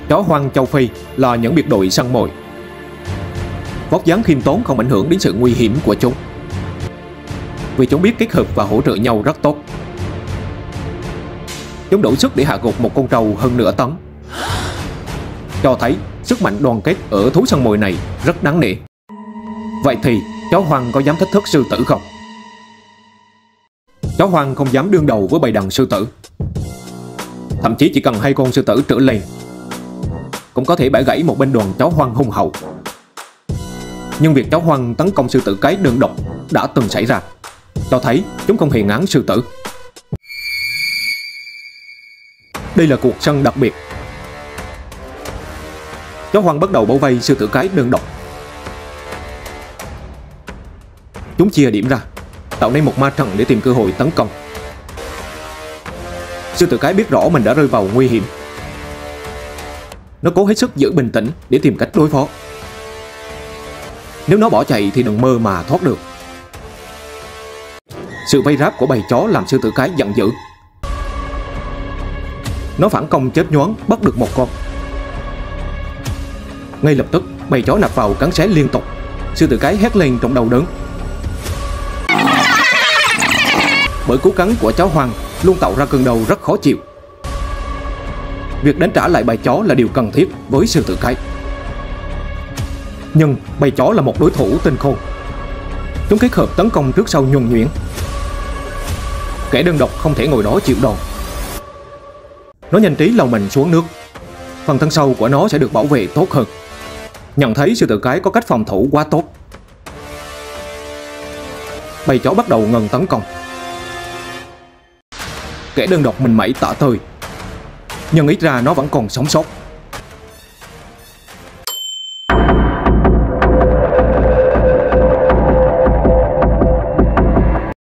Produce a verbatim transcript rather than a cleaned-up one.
chó hoang châu Phi là những biệt đội săn mồi. Vóc dáng khiêm tốn không ảnh hưởng đến sự nguy hiểm của chúng, vì chúng biết kết hợp và hỗ trợ nhau rất tốt. Chúng đủ sức để hạ gục một con trâu hơn nửa tấn, cho thấy sức mạnh đoàn kết ở thú săn mồi này rất đáng nể. Vậy thì chó hoang có dám thách thức sư tử không? Chó hoang không dám đương đầu với bầy đàn sư tử. Thậm chí chỉ cần hai con sư tử trở lên cũng có thể bẻ gãy một bên đoàn chó hoang hung hậu. Nhưng việc chó hoang tấn công sư tử cái đơn độc đã từng xảy ra, cho thấy chúng không hề ngán sư tử. Đây là cuộc săn đặc biệt. Chó hoang bắt đầu bao vây sư tử cái đơn độc. Chúng chia điểm ra, tạo nên một ma trận để tìm cơ hội tấn công. Sư tử cái biết rõ mình đã rơi vào nguy hiểm. Nó cố hết sức giữ bình tĩnh để tìm cách đối phó. Nếu nó bỏ chạy thì đừng mơ mà thoát được. Sự vây ráp của bầy chó làm sư tử cái giận dữ. Nó phản công chớp nhoáng bắt được một con. Ngay lập tức bầy chó nạp vào cắn xé liên tục. Sư tử cái hét lên trong đau đớn. Bởi cú cắn của chó hoang luôn tạo ra cơn đau rất khó chịu. Việc đánh trả lại bầy chó là điều cần thiết với sư tử cái. Nhưng bầy chó là một đối thủ tinh khôn. Chúng kết hợp tấn công trước sau nhuần nhuyễn. Kẻ đơn độc không thể ngồi đó chịu đòn. Nó nhanh trí lao mình xuống nước. Phần thân sau của nó sẽ được bảo vệ tốt hơn. Nhận thấy sư tử cái có cách phòng thủ quá tốt, bầy chó bắt đầu ngừng tấn công. Kẻ đơn độc mình mẩy tả tơi, nhưng ít ra nó vẫn còn sống sót.